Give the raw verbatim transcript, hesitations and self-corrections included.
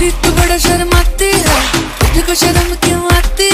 तू बड़ा शर्माती है, तुझको शर्म क्यों आती